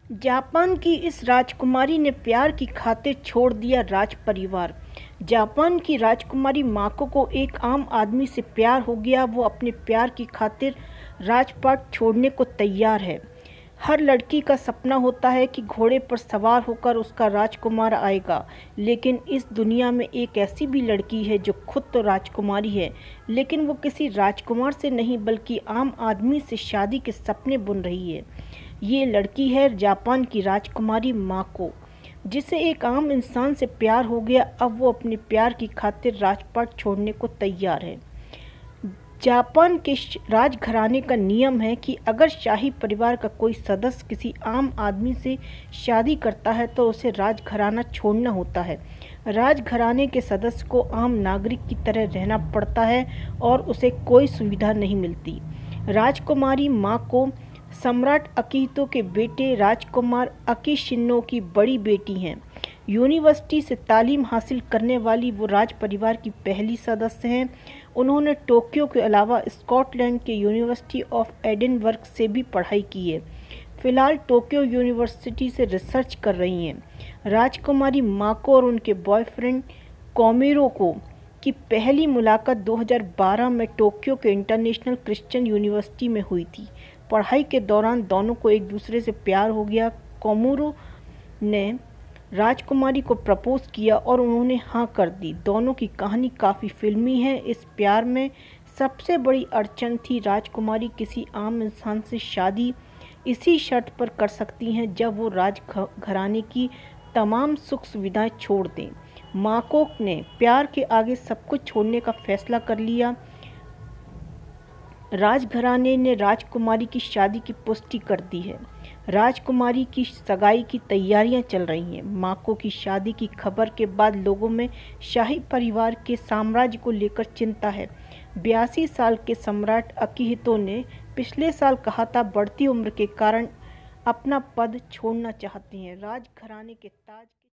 Japan की इस राजकुमारी ने प्यार की खातिर छोड़ दिया राज परिवार। जापान की राजकुमारी माको को एक आम आदमी से प्यार हो गया। वो अपने प्यार की खातिर राजपाट छोड़ने को तैयार है। हर लड़की का सपना होता है कि घोड़े पर सवार होकर उसका राजकुमार आएगा, लेकिन इस दुनिया में एक ऐसी भी लड़की है जो खुद तो राजकुमारी है, लेकिन वो किसी राजकुमार से नहीं बल्कि आम आदमी से शादी के सपने बुन रही है। ये लड़की है जापान की राजकुमारी माको, जिसे एक आम इंसान से प्यार हो गया। अब वो अपने प्यार की खातिर राजपाट छोड़ने को तैयार है। जापान के राजघराने का नियम है कि अगर शाही परिवार का कोई सदस्य किसी आम आदमी से शादी करता है तो उसे राजघराना छोड़ना होता है। राजघराने के सदस्य को आम नागरिक की तरह रहना पड़ता है और उसे कोई सुविधा नहीं मिलती। राजकुमारी माको सम्राट अकीहितो के बेटे राजकुमार अकीशिनो की बड़ी बेटी हैं। यूनिवर्सिटी से तालीम हासिल करने वाली वो राज परिवार की पहली सदस्य हैं। उन्होंने टोक्यो के अलावा स्कॉटलैंड के यूनिवर्सिटी ऑफ एडिनबर्ग से भी पढ़ाई की है। फिलहाल टोक्यो यूनिवर्सिटी से रिसर्च कर रही हैं। राजकुमारी माको और उनके बॉयफ्रेंड कोमिरो को की पहली मुलाकात 2012 में टोक्यो के इंटरनेशनल क्रिश्चियन यूनिवर्सिटी में हुई थी। पढ़ाई के दौरान दोनों को एक दूसरे से प्यार हो गया। कोमुरो ने राजकुमारी को प्रपोज किया और उन्होंने हाँ कर दी। दोनों की कहानी काफ़ी फिल्मी है। इस प्यार में सबसे बड़ी अड़चन थी राजकुमारी किसी आम इंसान से शादी इसी शर्त पर कर सकती हैं जब वो राजघराने की तमाम सुख सुविधाएं छोड़ दें। माको ने प्यार के आगे सब कुछ छोड़ने का फैसला कर लिया। राजघराने ने राजकुमारी की शादी की पुष्टि कर दी है। राजकुमारी की सगाई की तैयारियां चल रही हैं। माको की शादी की खबर के बाद लोगों में शाही परिवार के साम्राज्य को लेकर चिंता है। 82 साल के सम्राट अकीहितो ने पिछले साल कहा था बढ़ती उम्र के कारण अपना पद छोड़ना चाहती हैं। राजघराने के ताज